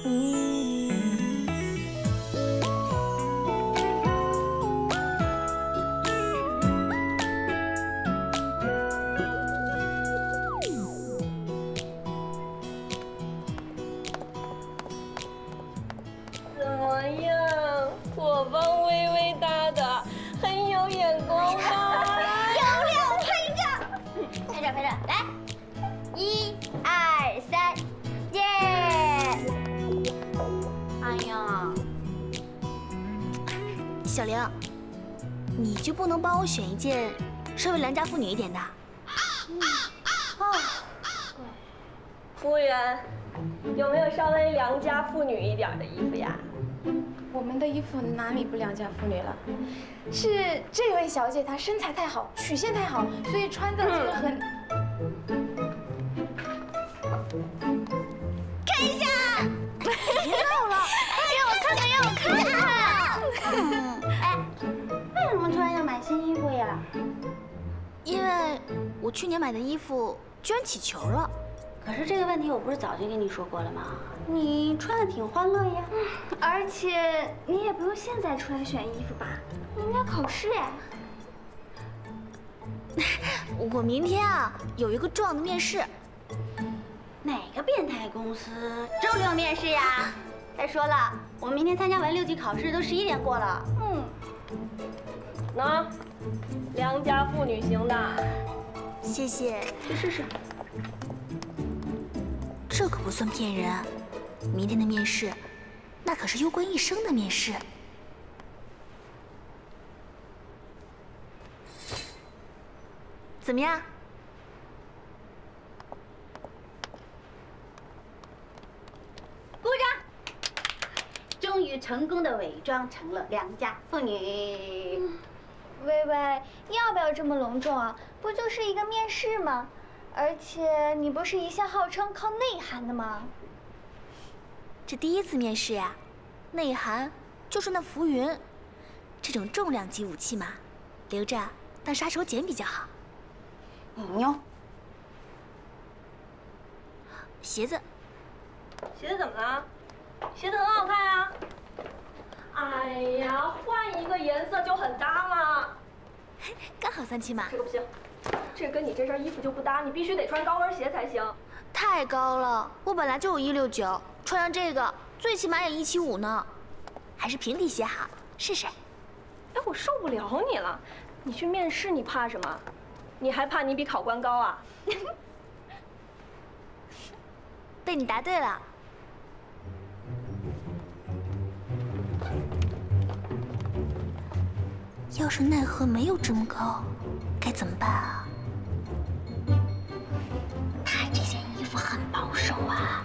小玲，你就不能帮我选一件稍微良家妇女一点的？ 服务员，有没有稍微良家妇女一点的衣服呀？ 我们的衣服哪里不良家妇女了？是这位小姐她身材太好，曲线太好，所以穿的就是很…… 看一下，别闹了，让我看看，让我看看。 哎，为什么突然要买新衣服呀？ 因为我去年买的衣服居然起球了。 可是这个问题我不是早就跟你说过了吗？你穿的挺欢乐呀。而且你也不用现在出来选衣服吧？明天考试哎。 我明天啊有一个重要的面试。 哪个变态公司周六面试呀？再说了，我明天参加完6级考试都11点过了。 喏，良家妇女型的， 谢谢。 去试试。 这可不算骗人，明天的面试，那可是攸关一生的面试。怎么样？ 鼓掌！终于成功的伪装成了良家妇女。 薇薇，要不要这么隆重啊？不就是一个面试吗？而且你不是一向号称靠内涵的吗？ 这第一次面试呀，内涵就是那浮云，这种重量级武器嘛，留着当杀手锏比较好。 妞， 鞋子， 鞋子怎么了？鞋子很好看啊。哎呀，换一个颜色就很搭了。 刚好3七码。 这个不行，这跟你这身衣服就不搭，你必须得穿高跟鞋才行。 太高了，我本来就有169，穿上这个最起码也175呢。还是平底鞋好，试试。 哎，我受不了你了！你去面试你怕什么？你还怕你比考官高啊？ 被你答对了。要是奈何没有这么高，该怎么办啊？ 他这件衣服很保守啊。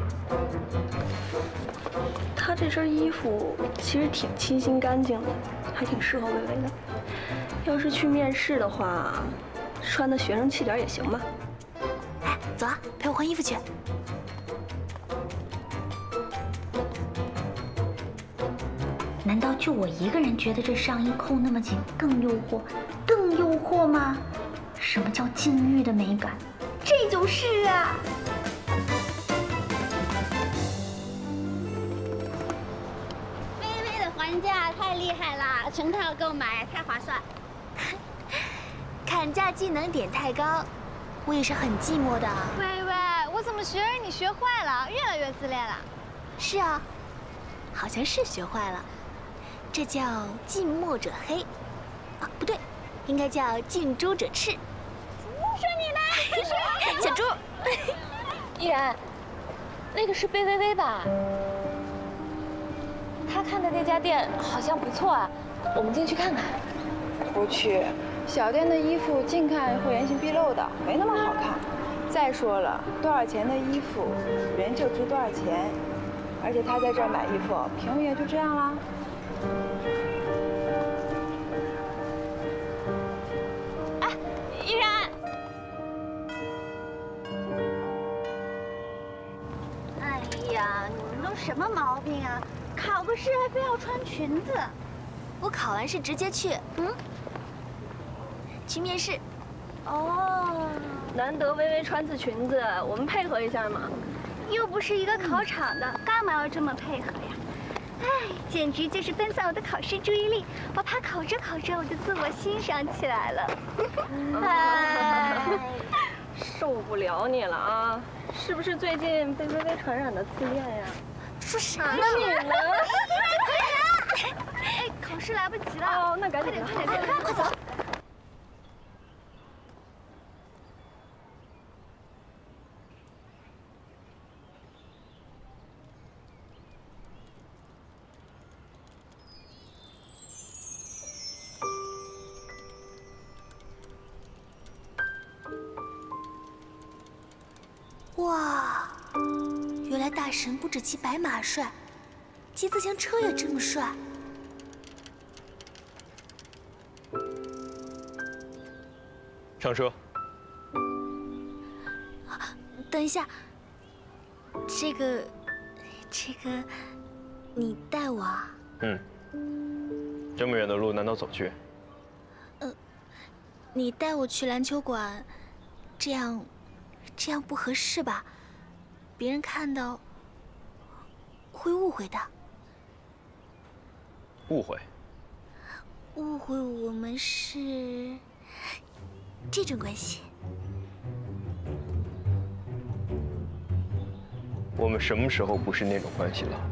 他这身衣服其实挺清新干净的，还挺适合薇薇的。要是去面试的话，穿的学生气点也行吧。 哎，走啊，陪我换衣服去。 难道就我一个人觉得这上衣扣那么紧更诱惑，更诱惑吗？什么叫禁欲的美感？这就是啊！微微的还价太厉害啦，成套购买太划算。 砍价技能点太高，我也是很寂寞的。 薇薇，我怎么学着你学坏了，越来越自恋了？ 是啊，好像是学坏了。这叫近墨者黑，啊，不对，应该叫近朱者赤。 说你呢？ 小猪， 依然，那个是贝微微吧？她看的那家店好像不错啊，我们进去看看。 不去，小店的衣服近看会原形毕露的，没那么好看。再说了，多少钱的衣服，人就值多少钱。而且他在这儿买衣服，评论也就这样啦。 哎，依然， 哎呀，你们都什么毛病啊？考个试还非要穿裙子？ 我考完试直接去，去面试。 哦，难得薇薇穿次裙子，我们配合一下嘛。 又不是一个考场的，干嘛要这么配合呀？哎，简直就是分散我的考试注意力，我怕考着考着我就自我欣赏起来了。哎， 受不了你了啊！是不是最近被微微传染的自恋呀？ 说啥呢？ 你呢？ 哎，考试来不及了。 哦，那赶紧的， 快点，快走！ 哇，原来大神不止骑白马帅，骑自行车也这么帅。 上车。 等一下，这个，你带我啊？ 这么远的路难道走去？ 你带我去篮球馆，这样不合适吧？别人看到会误会的。 误会？ 误会我们是这种关系。 我们什么时候不是那种关系了？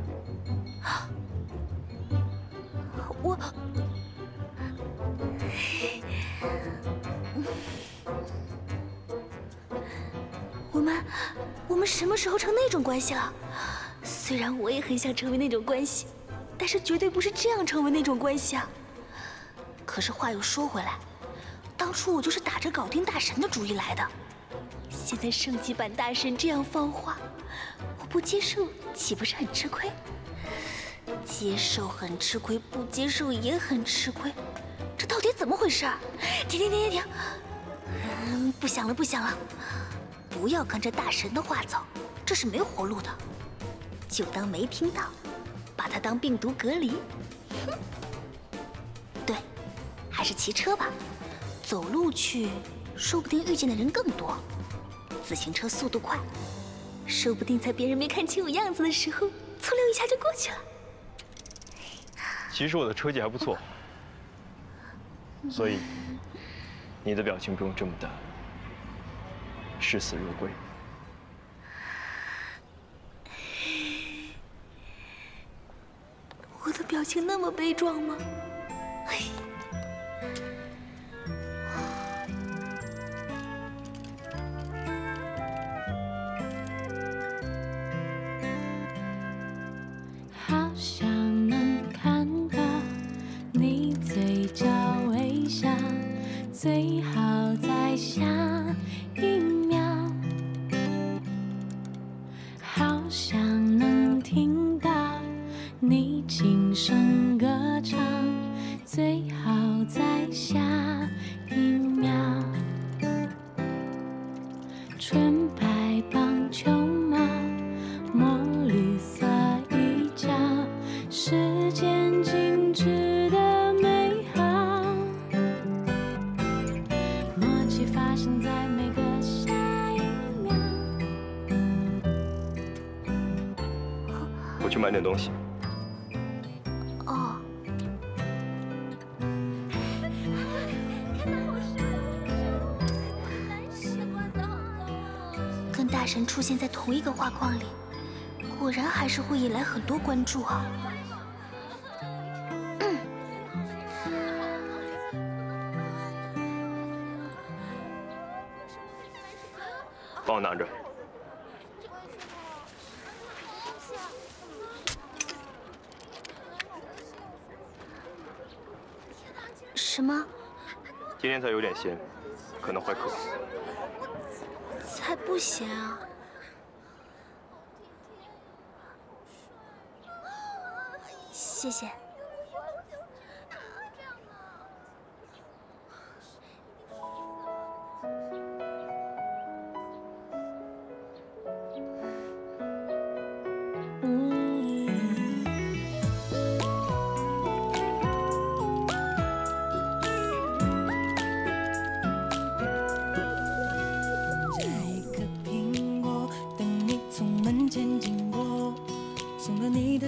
我们什么时候成那种关系了？虽然我也很想成为那种关系，但是绝对不是这样成为那种关系啊。可是话又说回来，当初我就是打着搞定大神的主意来的。现在升级版大神这样放话，我不接受岂不是很吃亏？接受很吃亏，不接受也很吃亏，这到底怎么回事？停！不想了，不要跟着大神的话走，这是没活路的。就当没听到，把它当病毒隔离。哼，对，还是骑车吧，走路去，说不定遇见的人更多。自行车速度快，说不定在别人没看清我样子的时候，粗溜一下就过去了。 其实我的车技还不错，所以你的表情不用这么的视死如归。 我的表情那么悲壮吗？ 好想能看到你嘴角微笑，最好在下一秒。好想能听到你轻声歌唱，最好在下一秒。纯白棒球帽，墨绿色衣角，时间静止的美好，默契发生在每个下一秒。 我去买点东西。 哦。跟大神出现在同一个画框里，果然还是会引来很多关注啊。 帮我拿着。 什么？ 今天菜有点咸，可能坏口。 才不咸啊！谢谢。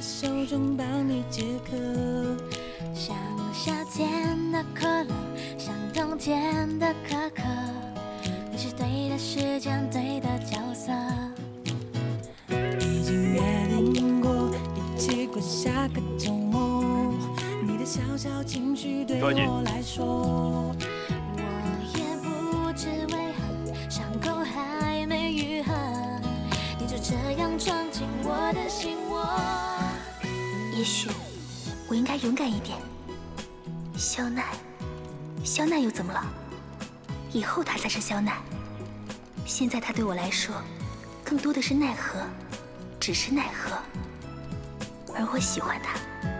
手中帮你解渴。像夏天的可乐，像冬天的可可，你是对的时间，对的角色。已经约定过，一起过下个周末。你的小小情绪对我来说，我也不知为何，伤口还没愈合，你就这样闯进我的心窝。 也许我应该勇敢一点。肖奈，肖奈又怎么了？以后他才是肖奈。现在他对我来说，更多的是奈何，只是奈何。而我喜欢他。